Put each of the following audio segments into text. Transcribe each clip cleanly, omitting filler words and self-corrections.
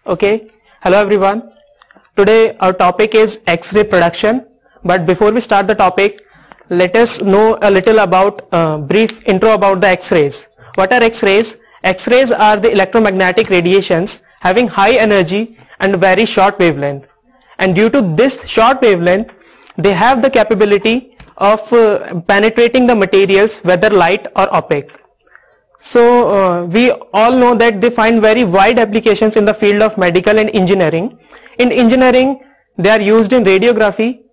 Okay, hello everyone. Today our topic is X-ray production. But before we start the topic, let us know a little about brief intro about the X-rays. What are X-rays? X-rays are the electromagnetic radiations having high energy and very short wavelength. And due to this short wavelength, they have the capability of penetrating the materials, whether light or opaque. So we all know that they find very wide applications in the field of medical and engineering. In engineering, they are used in radiography.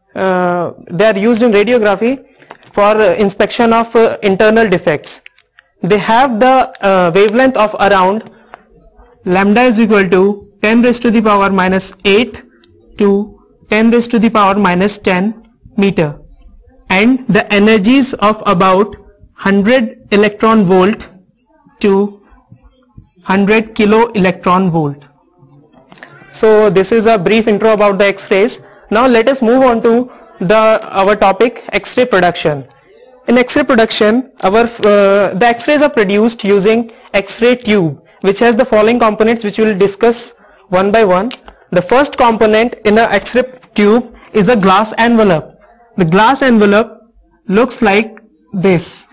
For inspection of internal defects. They have the wavelength of around lambda is equal to 10 raised to the power minus 8 to 10 raised to the power minus 10 meter, and the energies of about 100 electron volt to 100 kilo electron volt. So this is a brief intro about the X-rays. Now let us move on to our topic, X-ray production. In X-ray production, the X-rays are produced using X-ray tube, which has the following components, which we will discuss one by one. The first component in a X-ray tube is a glass envelope. The glass envelope looks like this.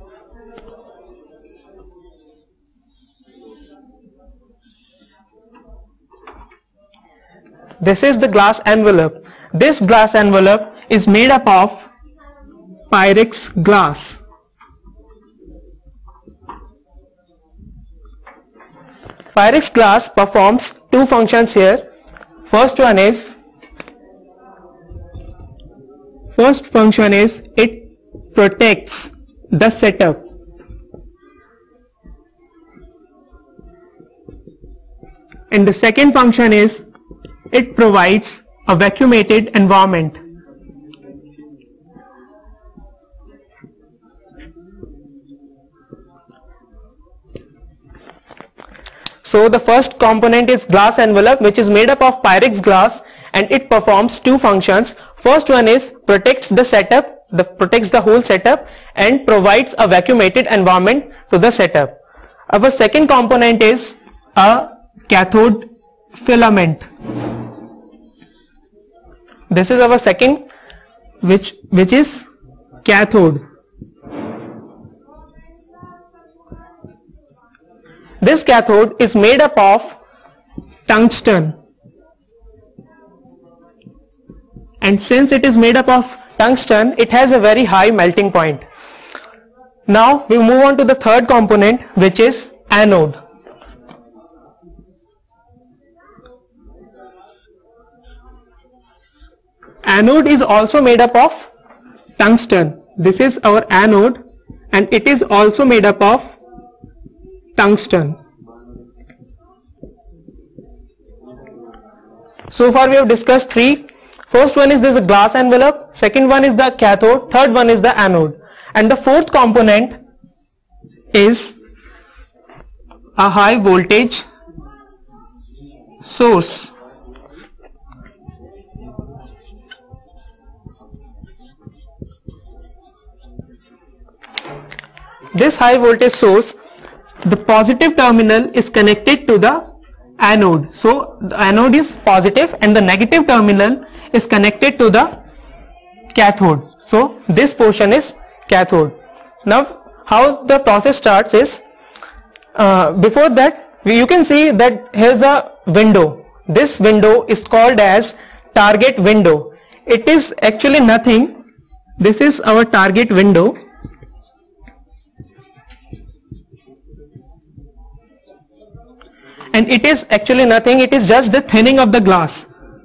This is the glass envelope. This glass envelope is made up of Pyrex glass. Pyrex glass performs two functions here. First function is it protects the setup. And the second function is it provides a vacuumated environment. So the first component is glass envelope, which is made up of Pyrex glass, and it performs two functions. First one is protects the setup, protects the whole setup, and provides a vacuumated environment to the setup. Our second component is a cathode filament. This is our second, which is cathode. This cathode is made up of tungsten, and since it is made up of tungsten, it has a very high melting point. Now we move on to the third component, which is anode. Anode is also made up of tungsten. This is our anode, and it is also made up of tungsten. So far we have discussed three. First one is this glass envelope, second one is the cathode, third one is the anode, and the fourth component is a high voltage source. This high voltage source, the positive terminal is connected to the anode. So the anode is positive and the negative terminal is connected to the cathode. So this portion is cathode. Now how the process starts is, before that you can see that here's a window. This window is called as target window. It is actually nothing. This is our target window. And it is actually nothing, it is just the thinning of the glass.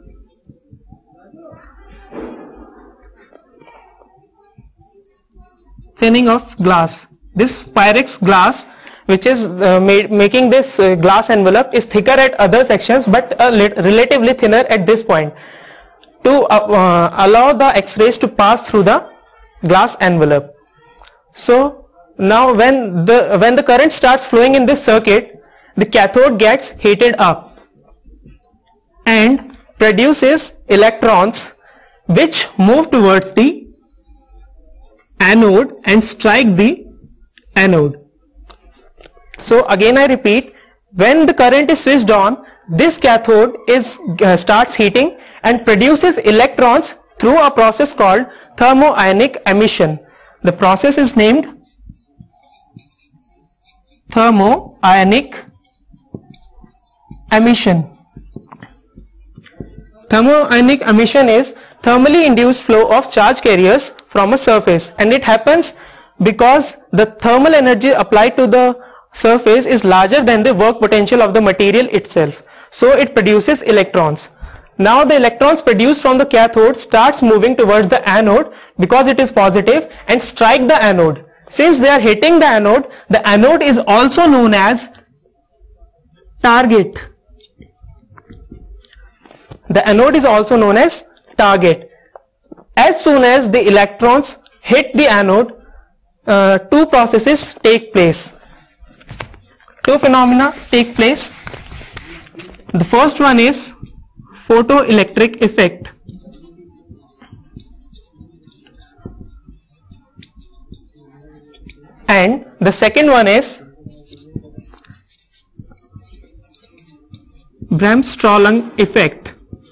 Thinning of glass. This Pyrex glass, which is making this glass envelope, is thicker at other sections but relatively thinner at this point to allow the X-rays to pass through the glass envelope. So now when the current starts flowing in this circuit, the cathode gets heated up and produces electrons which move towards the anode and strike the anode. So again I repeat, when the current is switched on, this cathode is starts heating and produces electrons through a process called thermoionic emission. The process is named thermoionic emission. Thermoionic emission is thermally induced flow of charge carriers from a surface, and it happens because the thermal energy applied to the surface is larger than the work potential of the material itself. So it produces electrons. Now the electrons produced from the cathode starts moving towards the anode because it is positive and strike the anode. Since they are hitting the anode is also known as target. The anode is also known as target. As soon as the electrons hit the anode, two processes take place. Two phenomena take place. The first one is photoelectric effect. And the second one is Bremsstrahlung effect.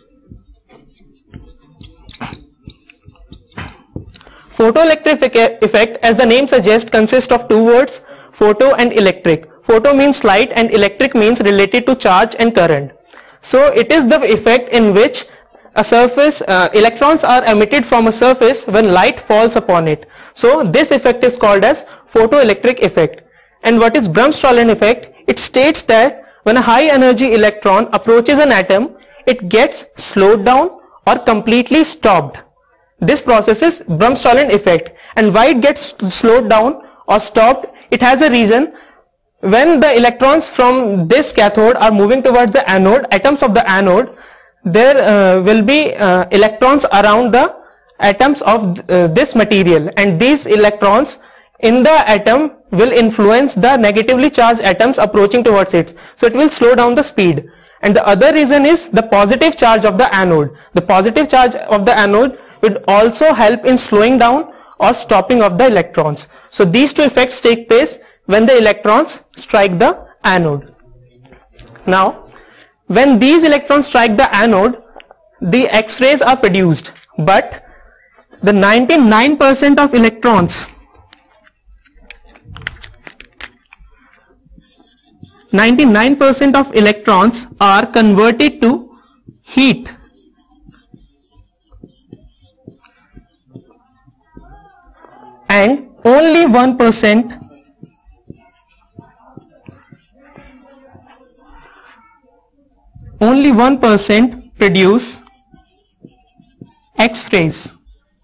Photoelectric effect, as the name suggests, consists of two words, photo and electric. Photo means light and electric means related to charge and current. So it is the effect in which a surface, electrons are emitted from a surface when light falls upon it. So this effect is called as photoelectric effect. And what is Bremsstrahlung effect? It states that when a high energy electron approaches an atom, it gets slowed down or completely stopped. This process is Bremsstrahlung effect. And why it gets slowed down or stopped? It has a reason. When the electrons from this cathode are moving towards the anode, atoms of the anode, there will be electrons around the atoms of this material, and these electrons in the atom will influence the negatively charged atoms approaching towards it. So it will slow down the speed. And the other reason is the positive charge of the anode. The positive charge of the anode would also help in slowing down or stopping of the electrons. So these two effects take place when the electrons strike the anode. Now, when these electrons strike the anode, the X-rays are produced, but the 99% of electrons, 99% of electrons are converted to heat. And only 1% produce X-rays.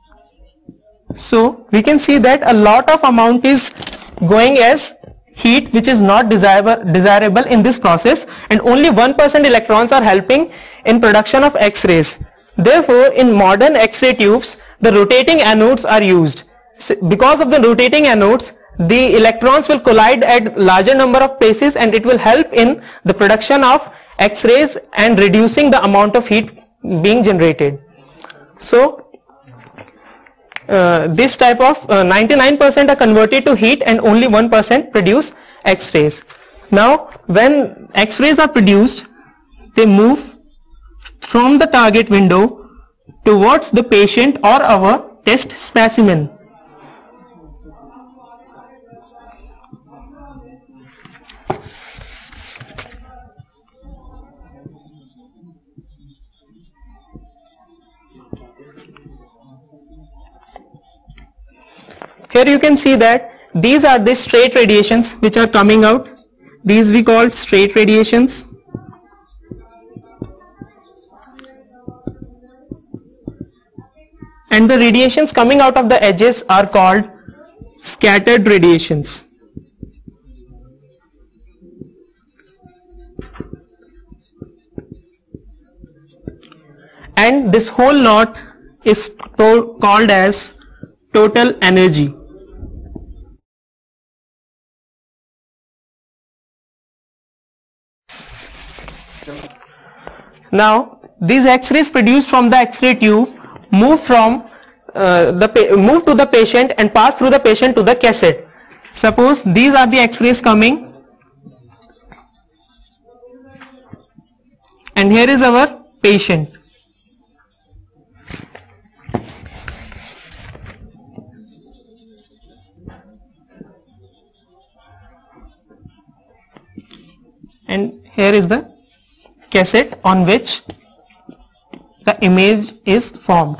So we can see that a lot of amount is going as heat, which is not desirable in this process, and only 1% electrons are helping in production of X-rays. Therefore, in modern X-ray tubes, the rotating anodes are used. Because of the rotating anodes, the electrons will collide at larger number of places, and it will help in the production of X-rays and reducing the amount of heat being generated. So this type of 99% are converted to heat and only 1% produce X-rays. Now when X-rays are produced, they move from the target window towards the patient or our test specimen. Here you can see that these are the straight radiations which are coming out. These we call straight radiations. And the radiations coming out of the edges are called scattered radiations. And this whole lot is called as total energy. Now these X-rays produced from the X-ray tube move to the patient and pass through the patient to the cassette. Suppose these are the X-rays coming. and here is our patient. And here is the cassette on which the image is formed.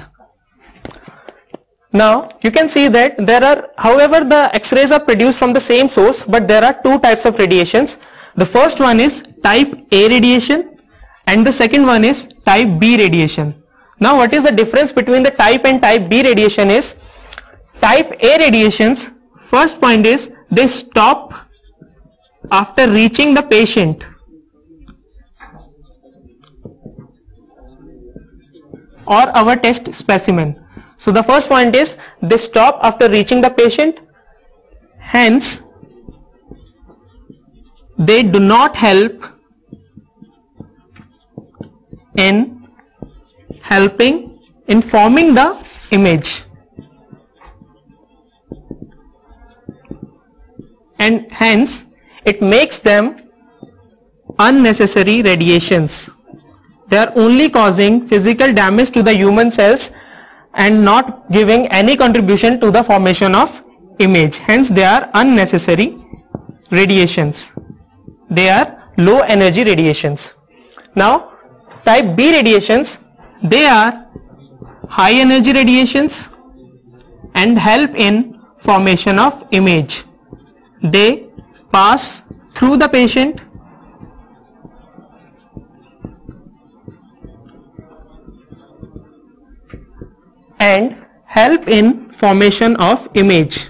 Now you can see that there are, however, the X-rays are produced from the same source, but there are two types of radiations. The first one is type A radiation and the second one is type B radiation. Now what is the difference between the type and type B radiation is, type A radiations, first point is they stop after reaching the patient. Or our test specimen. So the first point is they stop after reaching the patient, hence they do not help in forming the image, and hence it makes them unnecessary radiations. They are only causing physical damage to the human cells and not giving any contribution to the formation of image. Hence they are unnecessary radiations. They are low energy radiations. Now type B radiations, they are high energy radiations and help in formation of image. They pass through the patient and help in formation of image.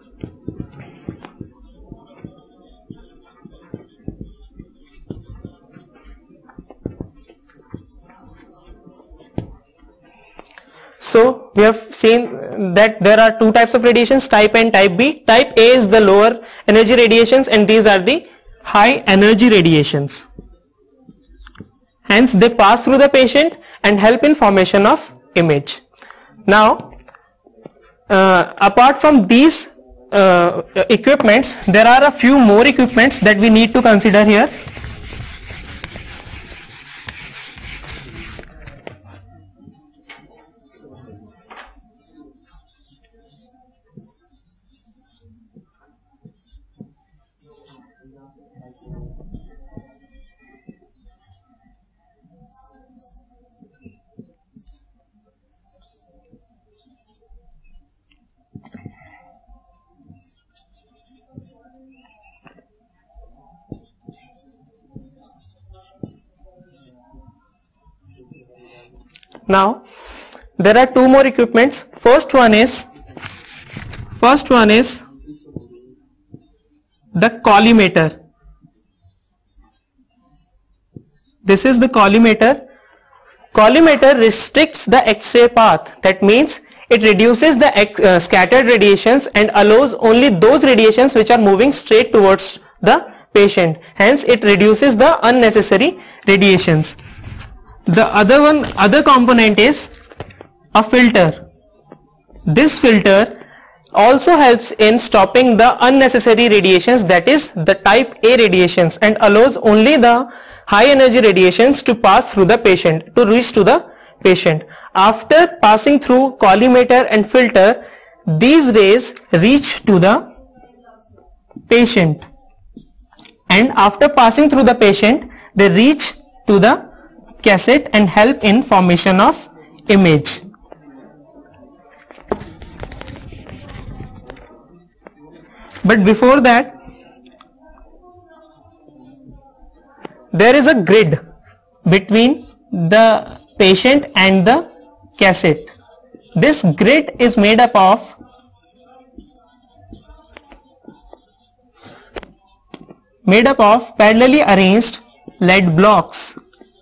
So we have seen that there are two types of radiations, type A and type B. Type A is the lower energy radiations and these are the high energy radiations. Hence they pass through the patient and help in formation of image. Now apart from these equipments, there are a few more equipments that we need to consider here. Now there are two more equipments. First one is the collimator. This is the collimator. Collimator restricts the X-ray path. That means it reduces the scattered radiations and allows only those radiations which are moving straight towards the patient. Hence it reduces the unnecessary radiations. The other component is a filter. This filter also helps in stopping the unnecessary radiations, that is the type A radiations, and allows only the high energy radiations to pass through the patient, to reach to the patient. After passing through collimator and filter, these rays reach to the patient, and after passing through the patient they reach to the cassette and help in formation of image. But before that, there is a grid between the patient and the cassette. This grid is made up of parallelly arranged lead blocks.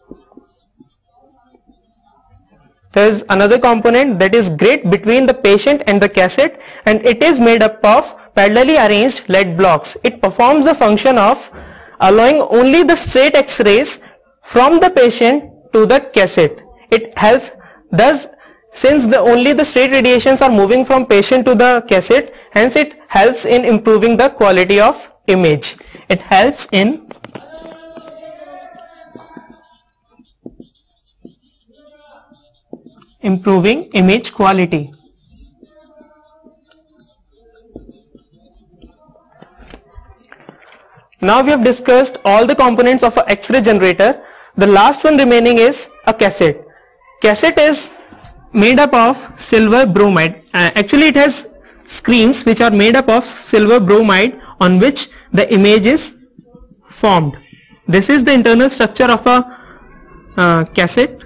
There is another component, that is grid between the patient and the cassette, and it is made up of parallelly arranged lead blocks. It performs the function of allowing only the straight X-rays from the patient to the cassette. It helps, thus since only the straight radiations are moving from patient to the cassette, hence it helps in improving the quality of image. It helps in improving image quality. Now we have discussed all the components of a X-ray generator. The last one remaining is a cassette. Cassette is made up of silver bromide. Actually it has screens which are made up of silver bromide on which the image is formed. This is the internal structure of a cassette.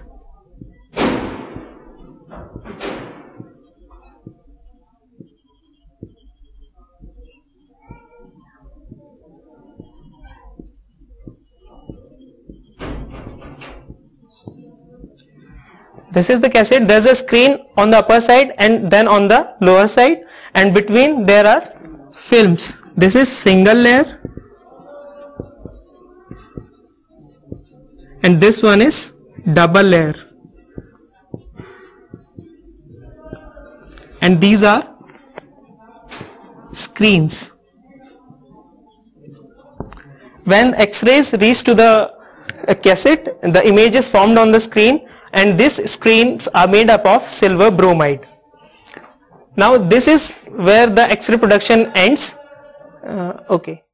This is the cassette. There is a screen on the upper side and then on the lower side, and between there are films. This is single layer and this one is double layer, and these are screens. When X-rays reach to the cassette, the image is formed on the screen, and these screens are made up of silver bromide. Now this is where the X-ray production ends. Okay.